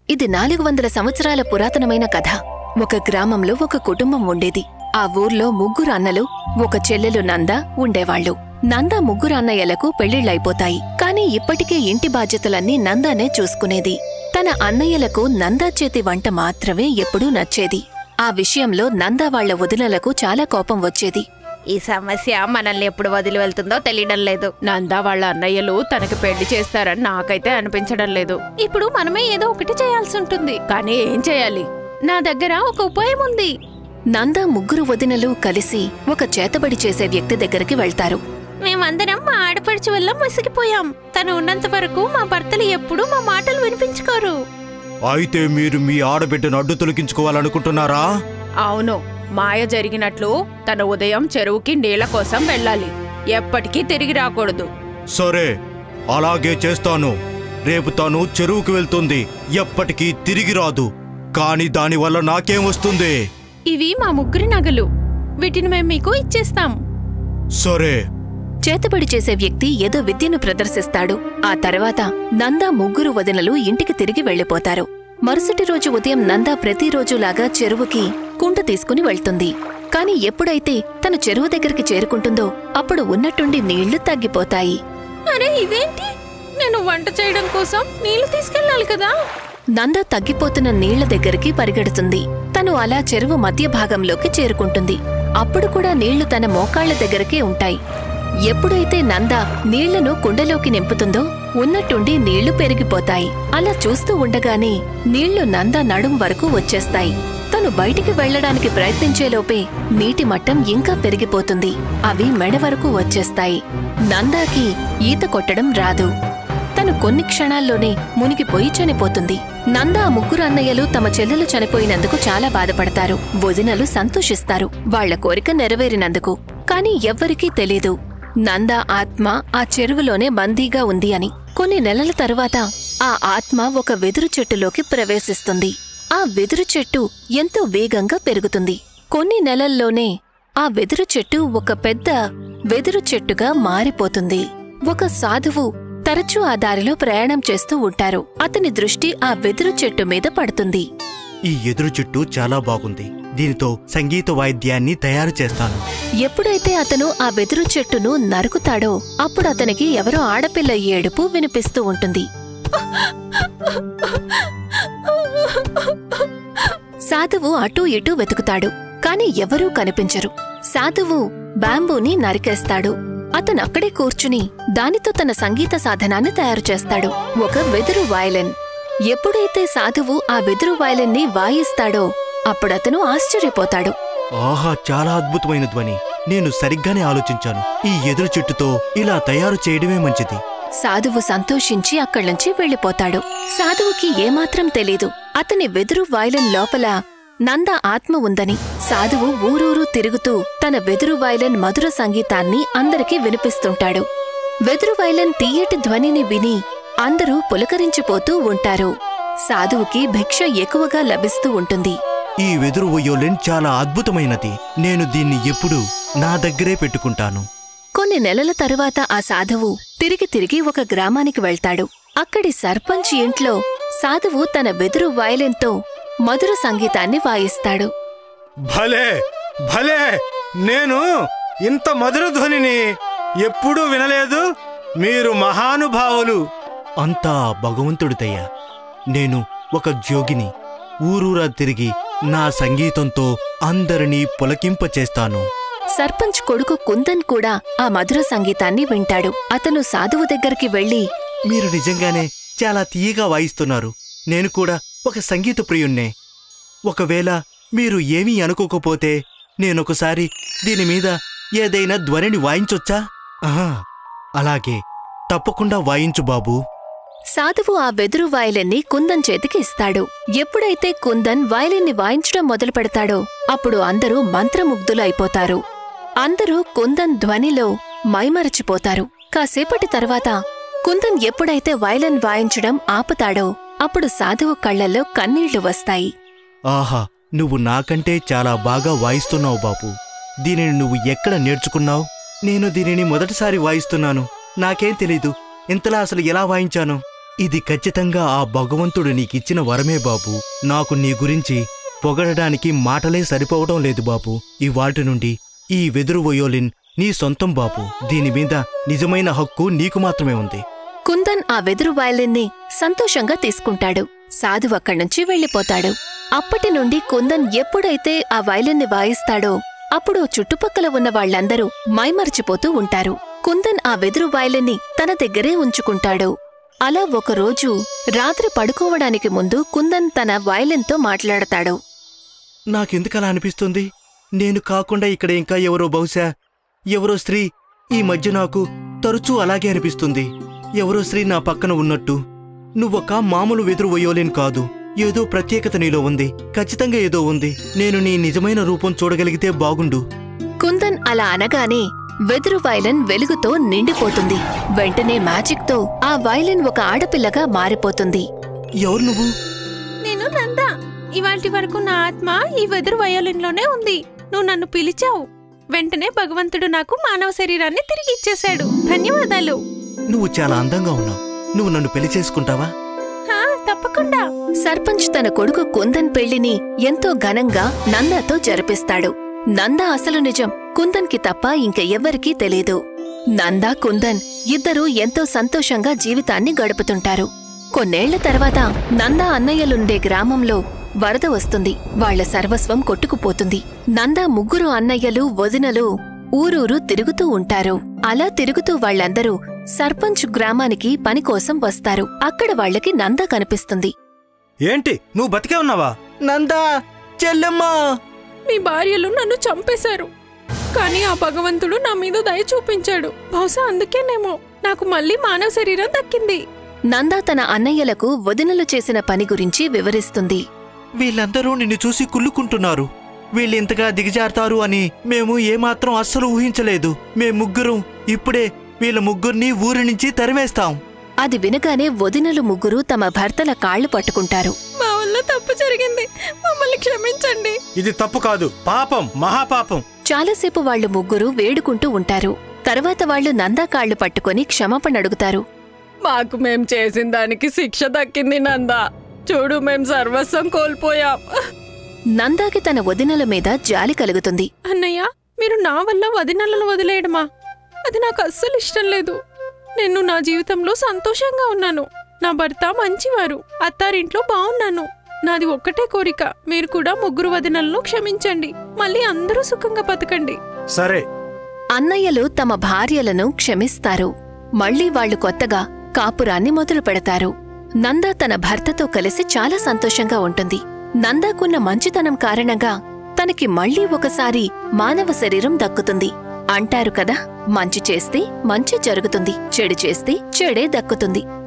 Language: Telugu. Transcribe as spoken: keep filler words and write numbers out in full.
ఇది నాలుగు వందల సంవత్సరాల పురాతనమైన కథ. ఒక గ్రామంలో ఒక కుటుంబం ఉండేది. ఆ ఊర్లో ముగ్గురు అన్నలు, ఒక చెల్లెలు నంద ఉండేవాళ్లు. నంద ముగ్గురు అన్నయ్యలకు పెళ్లిళ్లైపోతాయి. కాని ఇప్పటికే ఇంటి బాధ్యతలన్నీ నందానే చూసుకునేది. తన అన్నయ్యలకు నందా చేతి వంట మాత్రమే ఎప్పుడూ నచ్చేది. ఆ విషయంలో నందా వాళ్ల వదినలకు చాలా కోపం వచ్చేది. ఈ సమస్య మనల్ని ఎప్పుడు వదిలి వెళ్తుందో తెలియడం లేదు. నందా వాళ్ళ అన్నయ్యలు తనకి పెళ్లి చేస్తారని నాకైతే అనిపించడం లేదు. ఇప్పుడు మనమే ఏదో ఒకటి చేయాల్సి ఉంటుంది. కానీ ఏం చేయాలి? నా దగ్గర ఒక ఉపాయం ఉంది. నందా ముగ్గురు వదినలు కలిసి ఒక చేతబడి చేసే వ్యక్తి దగ్గరికి వెళ్తారు. మేమందరం మా ఆడపడుచు వల్ల ముసిగిపోయాం. తను ఉన్నంత వరకు మా భర్తలు ఎప్పుడూ మా మాటలు వినిపించుకోరు. అయితే మీరు మీ ఆడబిడ్డను అడ్డు తొలగించుకోవాలనుకుంటున్నారా? అవును, మాయ జరిగినట్లు తన ఉదయం చెరువుకి నీళ్ల కోసం వెళ్ళాలి. ఎప్పటికీ తిరిగి రాకూడదు. సరే, అలాగే చేస్తాను. రేపు తాను చెరువుకి వెళ్తుంది, ఎప్పటికీ తిరిగి రాదు. కాని దానివల్ల నాకేం వస్తుంది? ఇవి మా ముగ్గురి నగలు. వీటిని మేము మీకు ఇచ్చేస్తాం. సరే. చేతబడి చేసే వ్యక్తి ఏదో విద్యను ప్రదర్శిస్తాడు. ఆ తర్వాత నందా ముగ్గురు వదినలు ఇంటికి తిరిగి వెళ్లిపోతారు. మరుసటి రోజు ఉదయం నందా ప్రతిరోజులాగా చెరువుకి కుండ తీసుకుని వెళ్తుంది. కాని ఎప్పుడైతే తను చెరువు దగ్గరికి చేరుకుంటుందో అప్పుడు ఉన్నట్టుండి నీళ్లు తగ్గిపోతాయి. అరే ఇదేంటి? నేను వంట చేయడం కోసం నీళ్లు తీసుకెళ్లాలి కదా. నందా తగ్గిపోతున్న నీళ్ల దగ్గరికి పరిగెడుతుంది. తను అలా చెరువు మధ్య భాగంలోకి చేరుకుంటుంది. అప్పుడు కూడా నీళ్లు తన మోకాళ్ల దగ్గరకే ఉంటాయి. ఎప్పుడైతే నందా నీళ్లను కుండలోకి నింపుతుందో ఉన్నట్టుండి నీళ్లు పెరిగిపోతాయి. అలా చూస్తూ ఉండగానే నీళ్లు నందా నడుం వరకు వచ్చేస్తాయి. తను బయటికి వెళ్లడానికి ప్రయత్నించేలోపే నీటి మట్టం ఇంకా పెరిగిపోతుంది. అవి మెడ వరకు వచ్చేస్తాయి. నందాకి ఈత కొట్టడం రాదు. తను కొన్ని క్షణాల్లోనే మునిగిపోయి చనిపోతుంది. నందా ముగ్గురు అన్నయ్యలు తమ చెల్లెలు చనిపోయినందుకు చాలా బాధపడతారు. వదినలు సంతోషిస్తారు వాళ్ల కోరిక నెరవేరినందుకు. కాని ఎవ్వరికీ తెలీదు నందా ఆత్మ ఆ చెరువులోనే బందీగా ఉంది అని. కొన్ని నెలల తరువాత ఆ ఆత్మ ఒక వెదురు చెట్టులోకి ప్రవేశిస్తుంది. ఆ వెదురు చెట్టు ఎంతో వేగంగా పెరుగుతుంది. కొన్ని నెలల్లోనే ఆ వెదురు చెట్టు ఒక పెద్ద వెదురు చెట్టుగా మారిపోతుంది. ఒక సాధువు తరచూ ఆ దారిలో ప్రయాణం చేస్తూ ఉంటారు. అతని దృష్టి ఆ వెదురు చెట్టు మీద పడుతుంది. ఈ ఎదురు చెట్టు చాలా బాగుంది. దీనితో సంగీత వాయిద్యాన్ని తయారు చేస్తాను. ఎప్పుడైతే అతను ఆ వెదురు చెట్టును నరుకుతాడో అప్పుడు అతనికి ఎవరో ఆడపిల్ల ఏడుపు వినిపిస్తూ ఉంటుంది. సాధువు అటూ ఇటూ వెతుకుతాడు. కాని ఎవరూ కనిపించరు. సాధువు బాంబూని నరికేస్తాడు. అతనక్కడే కూర్చుని దానితో తన సంగీత సాధనాన్ని తయారు చేస్తాడు, ఒక వెదురు వయలిన్. ఎప్పుడైతే సాధువు ఆ వెదురు వయలిన్ ని వాయిస్తాడో అప్పుడతను ఆశ్చర్యపోతాడు. ఆహా, చాలా అద్భుతమైన ధ్వని. నేను సరిగ్గానే ఆలోచించాను. ఈ ఎదురు చెట్టుతో ఇలా తయారు చేయడమే మంచిది. సాధువు సంతోషించి అక్కడ్నుంచి వెళ్లిపోతాడు. సాధువుకి ఏమాత్రం తెలీదు అతని వెదురు వయలిన్ లోపల నందా ఆత్మ ఉందని. సాధువు ఊరూరు తిరుగుతూ తన వెదురు వయలిన్ మధుర సంగీతాన్ని అందరికీ వినిపిస్తుంటాడు. వెదురు వయలిన్ తీయటి ధ్వనిని విని అందరూ పులకరించిపోతూ ఉంటారు. సాధువుకి భిక్ష ఎక్కువగా లభిస్తూ ఉంటుంది. ఈ వెదురు వయోలిన్ చాలా అద్భుతమైనది. నేను దీన్ని ఎప్పుడూ నా దగ్గరే పెట్టుకుంటాను. కొన్ని నెలల తరువాత ఆ సాధువు తిరిగి తిరిగి ఒక గ్రామానికి వెళ్తాడు. అక్కడి సర్పంచ్ ఇంట్లో సాధువు తన వెదురు వయలిన్తో మధుర సంగీతాన్ని వాయిస్తాడు. భలే భలే, నేను ఇంత మధుర ధ్వనిని ఎప్పుడూ వినలేదు. మీరు మహానుభావులు. అంతా భగవంతుడిదయ్యా. నేను ఒక జోగిని. ఊరూరా తిరిగి నా సంగీతంతో అందరినీ పులకింపచేస్తాను. సర్పంచ్ కొడుకు కుందన్ కూడా ఆ మధుర సంగీతాన్ని వింటాడు. అతను సాధువు దగ్గరికి వెళ్లి, మీరు నిజంగానే చాలా తీయగా వాయిస్తున్నారు. నేను కూడా ఒక సంగీత ప్రియుణ్ణే. ఒకవేళ మీరు ఏమీ అనుకోకపోతే నేనొకసారి దీనిమీద ఏదైనా ధ్వనిని వాయించొచ్చా? ఆహా, అలాగే, తప్పకుండా వాయించు బాబూ. సాధువు ఆ వెదురు వయలిన్ని కుందన్ చేతికి ఇస్తాడు. ఎప్పుడైతే కుందన్ వయలిన్ని వాయించడం మొదలు పెడతాడో అప్పుడు అందరూ మంత్రముగ్ధులు అయిపోతారు. అందరూ కుందన్ ధ్వనిలో మైమరచిపోతారు. కాసేపటి తర్వాత కుందన్ ఎప్పుడైతే వయలిన్ వాయించడం ఆపుతాడో అప్పుడు సాధువు కళ్లల్లో కన్నీళ్లు వస్తాయి. ఆహా, నువ్వు నాకంటే చాలా బాగా వాయిస్తున్నావు బాబూ. దీనిని నువ్వు ఎక్కడ నేర్చుకున్నావు? నేను దీనిని మొదటిసారి వాయిస్తున్నాను. నాకేం తెలీదు ఇంతలా అసలు ఎలా వాయించాను. ఇది ఖచ్చితంగా ఆ భగవంతుడు నీకిచ్చిన వరమే బాబు. నాకు నీ గురించి పొగడడానికి మాటలే సరిపోవడం లేదు బాబు. ఇవాల్టి నుండి ఈ వెదురు వయోలిన్ నీ సొంతం బాబు. దీని మీద నిజమైన హక్కు నీకు మాత్రమే ఉంది. కుందన్ ఆ వెదురు వయలిన్ని సంతోషంగా తీసుకుంటాడు. సాధు అక్కడ్నుంచి వెళ్ళిపోతాడు. అప్పటి నుండి కుందన్ ఎప్పుడైతే ఆ వయలిన్ని వాయిస్తాడో అప్పుడు చుట్టుపక్కల ఉన్న వాళ్లందరూ మైమర్చిపోతూ ఉంటారు. కుందన్ ఆ వెదురు వయలిన్ని తన దగ్గరే ఉంచుకుంటాడు. అలా ఒకరోజు రాత్రి పడుకోవడానికి ముందు కుందన్ తన వయలిన్తో మాట్లాడతాడు. నాకెందుకలా అనిపిస్తుంది? నేను కాకుండా ఇక్కడ ఇంకా ఎవరో, బహుశా ఎవరో స్త్రీ. ఈ మధ్య నాకు తరచూ అలాగే అనిపిస్తుంది. ఎవరో స్త్రీ నా పక్కన ఉన్నట్టు. నువ్వొక మామూలు వెదురు వయోలిన్ కాదు. ఏదో ప్రత్యేకత నీలో ఉంది. ఖచ్చితంగా ఏదో ఉంది. నేను నీ నిజమైన రూపం చూడగలిగితే బాగుండు. కుందన్ అలా అనగానే వెదురు వయలిన్ వెలుగుతో నిండిపోతుంది. వెంటనే మ్యాజిక్తో ఆ వయలిన్ ఒక ఆడపిల్లగా మారిపోతుంది. ఎవరు నువ్వు? నేను నందా. ఇవాల్టి వరకు నా ఆత్మ ఈ వెదురు వయోలిన్లోనే ఉంది. నువ్వు నన్ను పిలిచావు. వెంటనే భగవంతుడు నాకు మానవ శరీరాన్ని తిరిగి ఇచ్చేశాడు. ధన్యవాదాలు. నువ్వు చాలా అందంగా ఉన్నావు. నువ్వు నన్ను పెళ్లి చేసుకుంటావా? హా, తప్పకుండా. సర్పంచ్ తన కొడుకు కుందన్ పెళ్లిని ఎంతో ఘనంగా నందాతో జరిపిస్తాడు. నందా అసలు నిజం కుందన్కి తప్ప ఇంక ఎవ్వరికీ తెలీదు. నందా, కుందన్ ఇద్దరూ ఎంతో సంతోషంగా జీవితాన్ని గడుపుతుంటారు. కొన్నేళ్ల తర్వాత నందా అన్నయ్యలుండే గ్రామంలో వరద వస్తుంది. వాళ్ల సర్వస్వం కొట్టుకుపోతుంది. నందా ముగ్గురు అన్నయ్యలు, వదినలు ఊరూరు తిరుగుతూ ఉంటారు. అలా తిరుగుతూ వాళ్లందరూ సర్పంచ్ గ్రామానికి పనికోసం వస్తారు. అక్కడ వాళ్లకి నందా కనిపిస్తుంది. ఏంటి, నువ్వు బతికే ఉన్నావా? నందా, చెల్లెమ్మా! మీ భార్యలు నన్ను చంపేశారు. కానీ ఆ భగవంతుడు నా మీద దయ చూపించాడు. బహుశా అందుకేనేమో నాకు మళ్ళీ మానవ శరీరం దక్కింది. నందా తన అన్నయ్యలకు వదినలు చేసిన పని గురించి వివరిస్తుంది. వీళ్ళందరూ నిన్ను చూసి కుళ్ళుకుంటున్నారు. వీళ్ళింతగా దిగజారుతారు అని మేము ఏమాత్రం అస్సలు ఊహించలేదు. మేం ముగ్గురం ఇప్పుడే వీళ్ళ ముగ్గురిని ఊరి నుంచి తరిమేస్తాం. అది వినగానే వదినలు ముగ్గురు తమ భర్తల కాళ్లు పట్టుకుంటారు. మా వల్ల తప్పు జరిగింది. మమ్మల్ని క్షమించండి. ఇది తప్పు కాదు, పాపం, మహాపాపం. చాలాసేపు వాళ్లు ముగ్గురు వేడుకుంటూ ఉంటారు. తర్వాత వాళ్లు నందా కాళ్లు పట్టుకొని క్షమాపణ అడుగుతారు. మాకు మేం చేసిన దానికి శిక్ష దక్కింది నందా. చూడు, మేం సర్వస్వం కోల్పోయాం. నందాకి తన వదినల మీద జాలి కలుగుతుంది. అన్నయ్య, మీరు నా వల్ల వదినలను వదిలేయడమా? అది నాకు అస్సలు ఇష్టం లేదు. నేను నా జీవితంలో సంతోషంగా ఉన్నాను. నా భర్త మంచివారు. అత్తారింట్లో బాగున్నాను. నాది ఒక్కటే కోరిక, మీరు కూడా ముగ్గురు వదినలను క్షమించండి. మళ్ళీ అందరూ సుఖంగా బతకండి. సరే. అన్నయ్యలు తమ భార్యలను క్షమిస్తారు. మళ్లీ వాళ్లు కొత్తగా కాపురాన్ని మొదలు పెడతారు. నందా తన భర్తతో కలిసి చాలా సంతోషంగా ఉంటుంది. నందాకున్న మంచితనం కారణంగా తనకి మళ్లీ ఒకసారి మానవ శరీరం దక్కుతుంది. అంటారు కదా, మంచి చేస్తే మంచి జరుగుతుంది, చెడు చేస్తే చెడే దక్కుతుంది.